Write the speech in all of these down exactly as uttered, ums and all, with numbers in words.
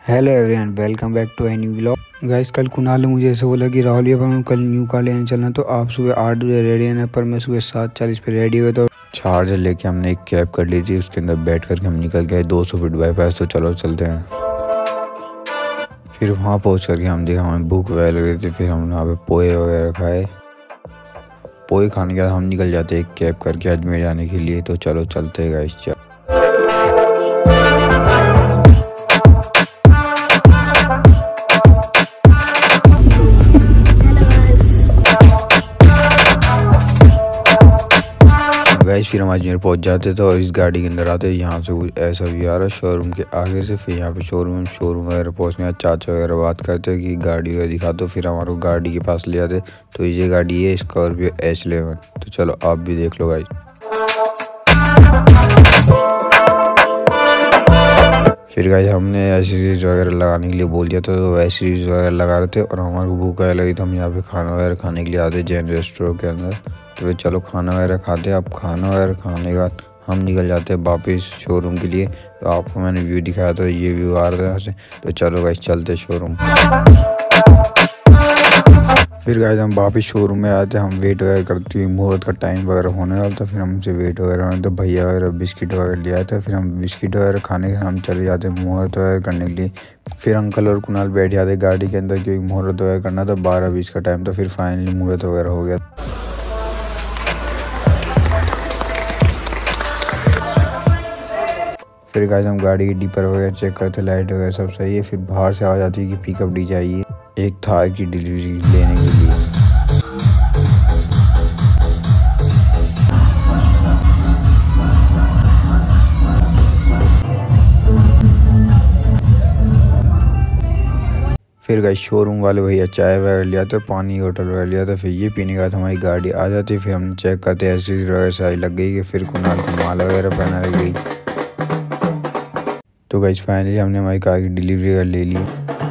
Hello everyone, welcome back to Annie vlog. Guys, कल कुणाल ने मुझे ऐसे बोला कि राहुल ये पर कल न्यू कार लेने चलना, तो आप सुबह आठ बजे रेडी रहना। पर मैं सुबह सात चालीस पे रेडी हुआ तो चार्जर लेके हमने एक कैब कर ली थी। उसके अंदर बैठ करके हम निकल गए दो सौ फीट बाईपास। तो चलो चलते हैं। फिर वहाँ पहुँच करके हम देखा हमें भूख वगैरह लग रही थी। फिर हमने वहाँ पे पोहे वगैरह खाए। पोहे खाने के बाद हम निकल जाते एक कैब करके अजमेर जाने के लिए। तो चलो चलते हैं गाइस। गाइस, फिर हम अजमेर पहुंच जाते तो इस गाड़ी के अंदर आते। यहाँ से कुछ ऐसा भी आ रहा है शोरूम के आगे से। फिर यहाँ पे शोरूम शोरूम वगैरह पहुँचने बाद चाचा वगैरह बात करते कि गाड़ी वगैरह दिखा दो। फिर हमारे को गाड़ी के पास ले आते। तो ये गाड़ी है स्कॉर्पियो एस इलेवन। तो चलो आप भी देख लो गाइस। फिर गाइस हमने एसीरीज वगैरह लगाने के लिए बोल दिया था। तो एसीरीज वगैरह लगा रहे थे और हमारे को भूख लगी तो हम यहाँ पे खाना वगैरह खाने के लिए आते जैन रेस्टोरेंट के अंदर। तो फिर चलो खाना वगैरह खाते। अब खाना वगैरह खाने के बाद हम निकल जाते हैं वापस शोरूम के लिए। तो आपको मैंने व्यू दिखाया था, ये व्यू आ रहा था यहाँ से। तो चलो गाइस चलते शोरूम। फिर गाइस हम वापस शोरूम में आते। हम वेट वगैरह करते हुए मुहूर्त का टाइम वगैरह होने वाला था। फिर हमसे वेट वगैरह होने तो भैया वगैरह बिस्किट वगैरह ले आए थे। फिर हम बिस्किट वगैरह खाने के हम चले जाते मुहूर्त वगैरह करने के लिए। फिर अंकल और कुणाल बैठ जाते गाड़ी के अंदर क्योंकि मुहूर्त वगैरह करना था। बारह बीस का टाइम था। फिर फाइनली मुहूर्त वगैरह हो गया। फिर गाइस हम गाड़ी की डीपर वगैरह चेक करते, लाइट वगैरह सब सही है। फिर बाहर से आवाज़ आती है कि पिकअप डी चाहिए एक थार की डिलीवरी लेने के लिए। फिर गाइस शोरूम वाले भैया चाय वगैरह लिया था, पानी होटल वगैरह लिया था। फिर ये पीने के बाद हमारी गाड़ी आ जाती। फिर हम चेक करते ऐसी वगैरह सारी लग गई कि फिर कुणाल को माला वगैरह पहना लग गई। तो गाइस फाइनली हमने हमारी कार की डिलीवरी ले ली।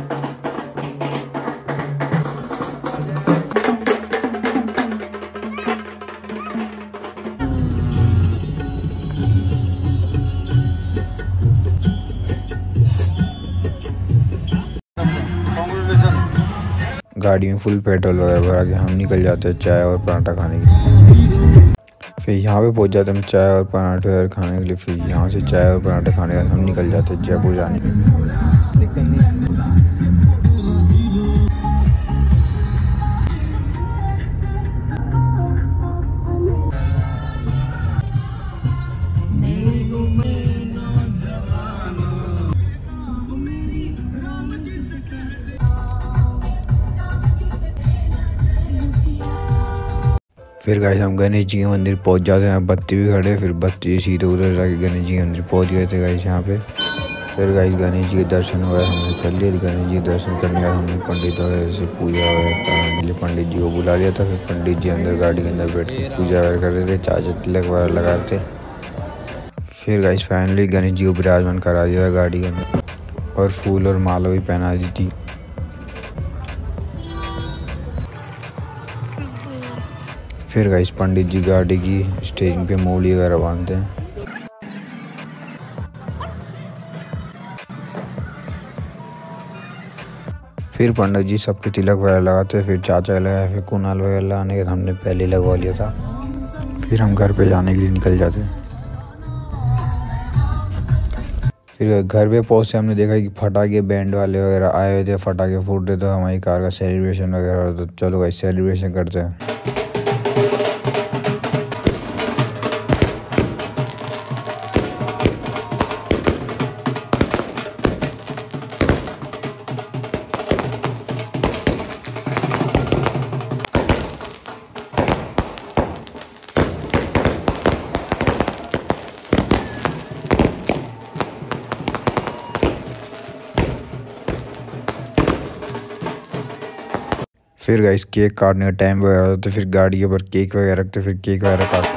गाड़ी में फुल पेट्रोल वगैरह भरा के हम निकल जाते हैं चाय और पराठा खाने के लिए। फिर यहाँ पे पहुँच जाते हैं हम चाय और पराठे वगैरह खाने के लिए। फिर यहाँ से चाय और पराठे खाने के बाद हम निकल जाते हैं जयपुर जाने के लिए। फिर गाइस हम गणेश जी के मंदिर पहुंच जाते हैं। बत्ती भी खड़े। फिर बत्ती सीधे उधर जाके गणेश जी के मंदिर पहुंच गए थे गाइस यहाँ पे। फिर गाइस गणेश जी के दर्शन वगैरह हमने कर लिए। गणेश जी के दर्शन करने के बाद हमने पंडित वगैरह से पूजा वगैरह कराने के लिए पंडित जी को बुला लिया था। फिर पंडित जी अंदर गाड़ी के अंदर बैठ कर पूजा वगैरह कर रहे थे, चाचा तिलक वगैरह लगा रहे थे। फिर गाइस फाइनली गणेश जी को विराजमान करा दिया था गाड़ी के अंदर और फूल और माला भी पहना दी थी। फिर गाइस पंडित जी गाड़ी की स्टेरिंग पे मूली वगैरह बांधते हैं। फिर पंडित जी सबके तिलक वगैरह लगाते हैं। फिर चाचा लगाया। फिर कुणाल वगैरह लगाने के हमने पहले लगवा लिया था। फिर हम घर पे जाने के लिए निकल जाते हैं। फिर घर पे पहुंचते हमने देखा कि फटाके बैंड वाले वगैरह आए हुए थे, फटाके फूट रहे। तो हमारी कार का सेलिब्रेशन वगैरह। तो चलो गाइस सेलिब्रेशन करते हैं। फिर गाइस केक काटने का टाइम वगैरह तो फिर गाड़ी के ऊपर केक वगैरह रखते। फिर केक वगैरह काट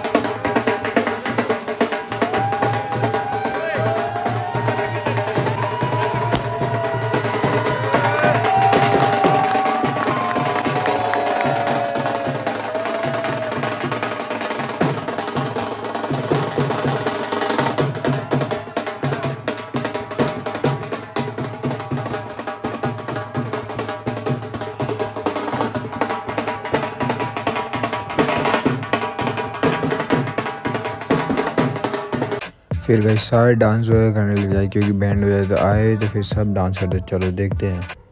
फिर गाइस सारे डांस वगैरह करने लग जाए क्योंकि बैंड वगैरह तो आए तो फिर सब डांस करते। चलो देखते हैं।